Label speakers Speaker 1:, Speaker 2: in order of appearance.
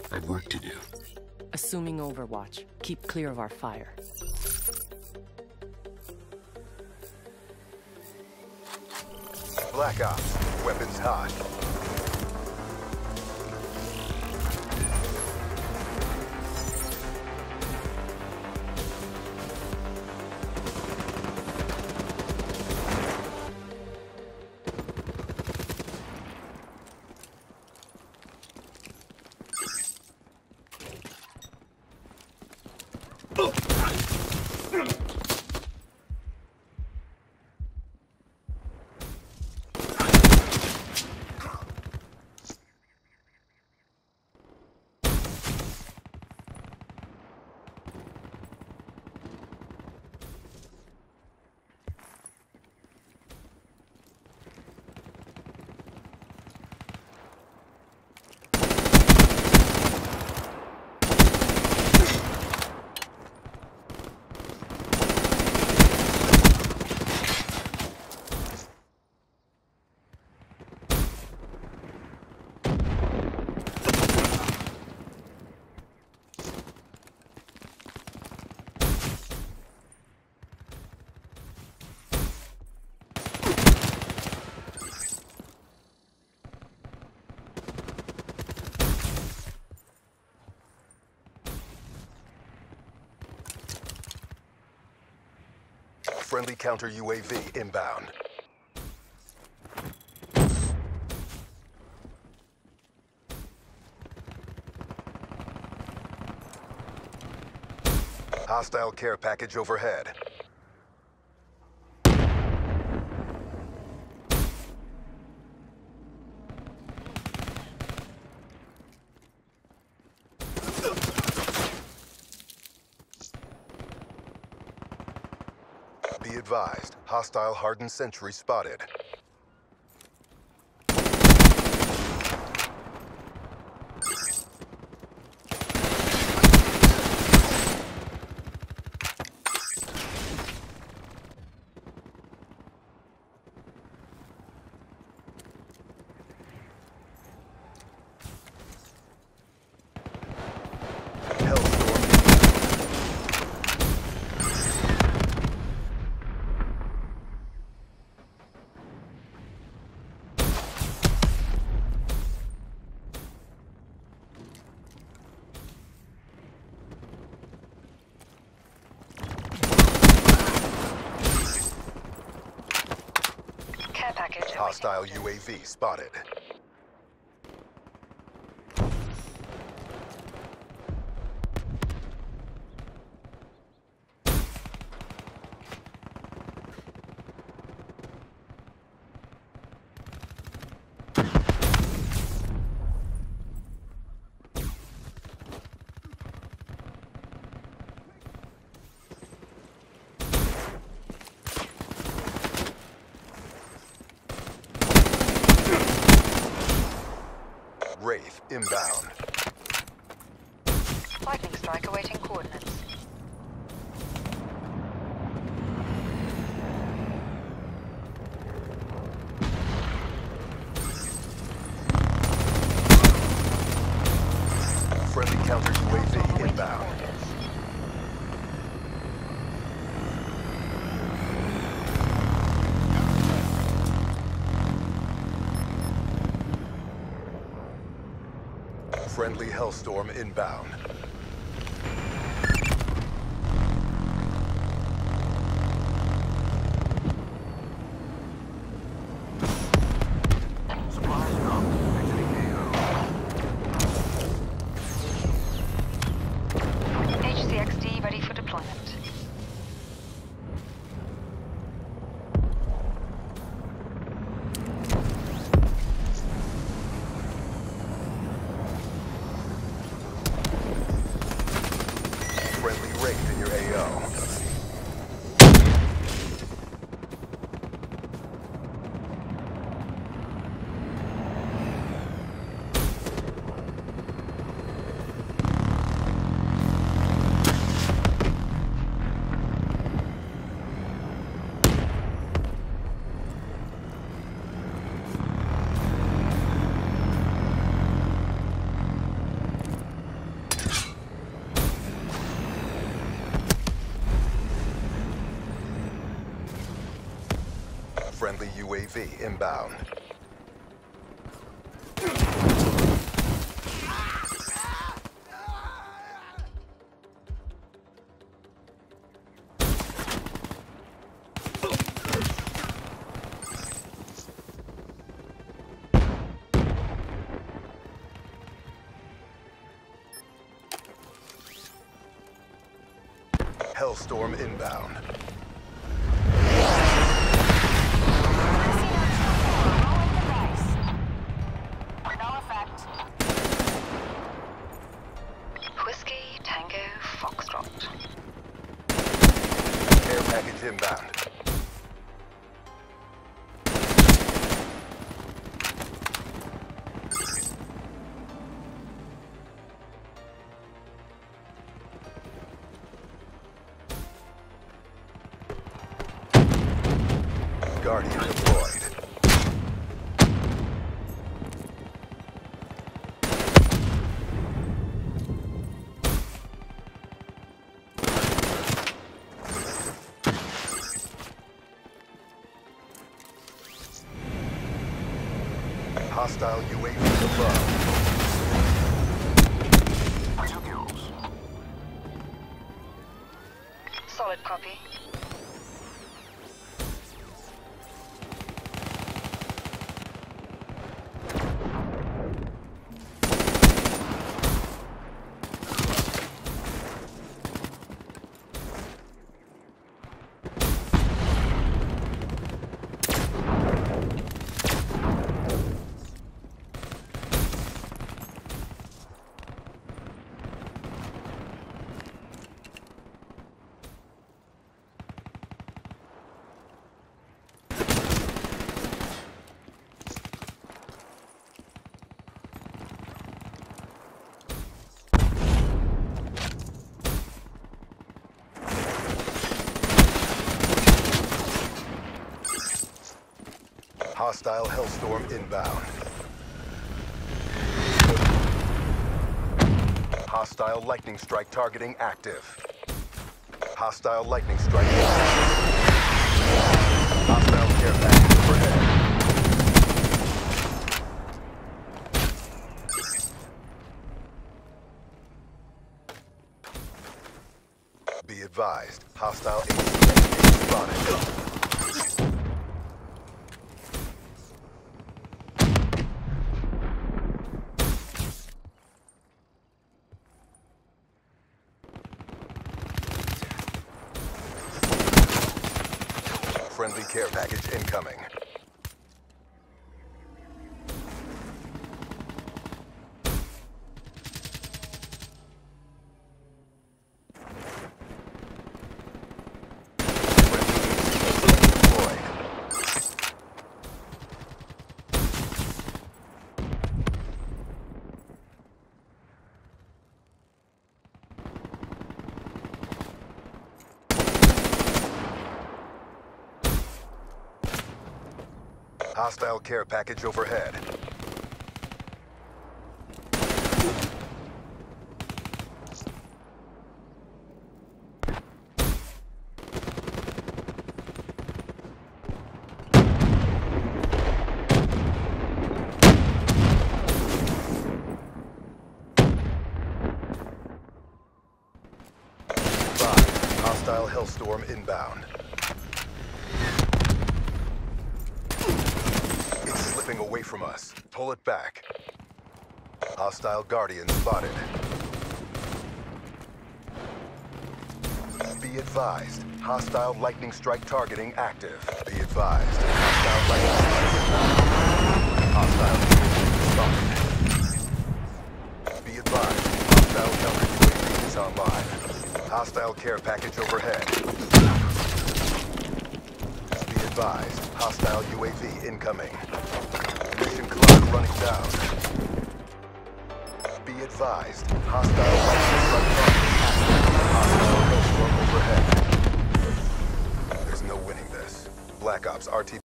Speaker 1: I've work to do.
Speaker 2: Assuming Overwatch. Keep clear of our fire.
Speaker 3: Black Ops. Weapons hot. Friendly counter UAV inbound. Hostile care package overhead. Be advised, hostile hardened sentry spotted. Hostile UAV spotted. Wraith inbound.
Speaker 4: Lightning strike awaiting coordinates.
Speaker 3: Friendly counter UAV inbound. Friendly Hellstorm inbound.
Speaker 4: HCXD ready for deployment.
Speaker 3: UAV inbound. Hellstorm inbound.
Speaker 4: Whiskey, Tango, Foxtrot.
Speaker 3: Care package inbound. Guardian deployed. Hostile UAV above.
Speaker 4: Solid copy. Hostile Hellstorm inbound. Hostile lightning strike targeting active. Hostile lightning strike active. Hostile care package overhead. Be advised, hostile ACS spotted. Friendly care package incoming. Hostile care package overhead. Hostile Hellstorm inbound. It's slipping away from us. Pull it back. Hostile Guardian spotted. Be advised. Hostile lightning strike targeting active. Be advised. Hostile lightning strike spotted. Be advised. Hostile counter UAV is online. Hostile care package overhead. Be advised. Hostile UAV incoming. Mission clock running down. Be advised. Hostile lightning strike targeting active. Hostile Hellstorm overhead. There's no winning this. Black Ops RT